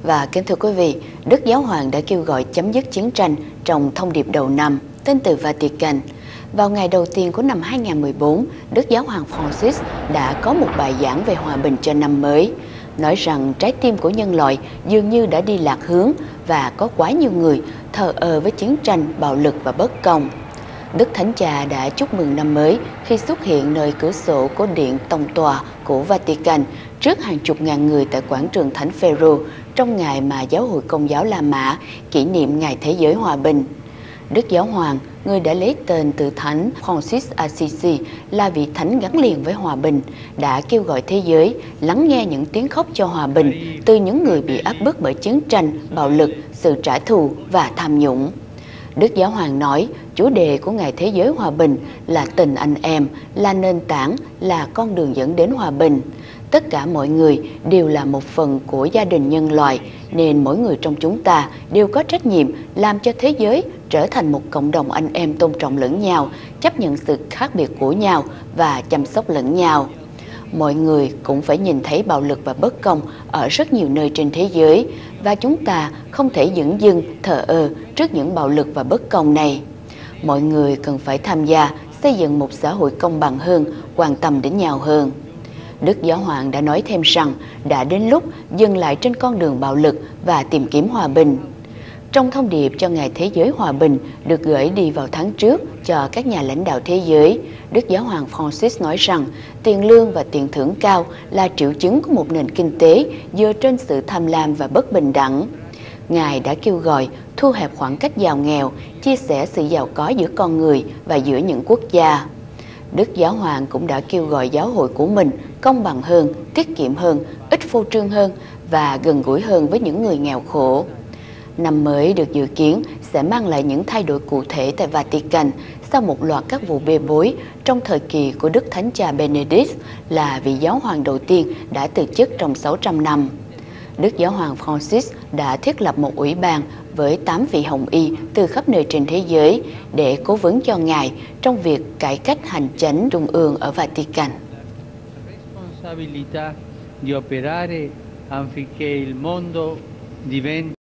Và kính thưa quý vị, Đức Giáo Hoàng đã kêu gọi chấm dứt chiến tranh trong thông điệp đầu năm, tên từ Vatican. Vào ngày đầu tiên của năm 2014, Đức Giáo Hoàng Francis đã có một bài giảng về hòa bình cho năm mới, nói rằng trái tim của nhân loại dường như đã đi lạc hướng và có quá nhiều người thờ ơ với chiến tranh, bạo lực và bất công. Đức Thánh Cha đã chúc mừng năm mới khi xuất hiện nơi cửa sổ của điện tông tòa của Vatican trước hàng chục ngàn người tại quảng trường Thánh Phêrô trong ngày mà Giáo hội Công giáo La Mã kỷ niệm Ngày Thế giới Hòa bình. Đức Giáo Hoàng, người đã lấy tên từ Thánh Francis Assisi là vị thánh gắn liền với hòa bình, đã kêu gọi thế giới lắng nghe những tiếng khóc cho hòa bình từ những người bị áp bức bởi chiến tranh, bạo lực, sự trả thù và tham nhũng. Đức Giáo Hoàng nói, chủ đề của Ngày Thế giới Hòa bình là tình anh em, là nền tảng, là con đường dẫn đến hòa bình. Tất cả mọi người đều là một phần của gia đình nhân loại, nên mỗi người trong chúng ta đều có trách nhiệm làm cho thế giới trở thành một cộng đồng anh em tôn trọng lẫn nhau, chấp nhận sự khác biệt của nhau và chăm sóc lẫn nhau. Mọi người cũng phải nhìn thấy bạo lực và bất công ở rất nhiều nơi trên thế giới, và chúng ta không thể dửng dưng thờ ơ trước những bạo lực và bất công này. Mọi người cần phải tham gia xây dựng một xã hội công bằng hơn, quan tâm đến nhau hơn. Đức Giáo Hoàng đã nói thêm rằng đã đến lúc dừng lại trên con đường bạo lực và tìm kiếm hòa bình. Trong thông điệp cho Ngày Thế giới Hòa bình được gửi đi vào tháng trước cho các nhà lãnh đạo thế giới, Đức Giáo Hoàng Francis nói rằng tiền lương và tiền thưởng cao là triệu chứng của một nền kinh tế dựa trên sự tham lam và bất bình đẳng. Ngài đã kêu gọi thu hẹp khoảng cách giàu nghèo, chia sẻ sự giàu có giữa con người và giữa những quốc gia. Đức Giáo Hoàng cũng đã kêu gọi giáo hội của mình công bằng hơn, tiết kiệm hơn, ít phô trương hơn và gần gũi hơn với những người nghèo khổ. Năm mới được dự kiến sẽ mang lại những thay đổi cụ thể tại Vatican sau một loạt các vụ bê bối trong thời kỳ của Đức Thánh Cha Benedict, là vị giáo hoàng đầu tiên đã từ chức trong 600 năm. Đức Giáo hoàng Francis đã thiết lập một ủy ban với 8 vị hồng y từ khắp nơi trên thế giới để cố vấn cho Ngài trong việc cải cách hành chánh trung ương ở Vatican.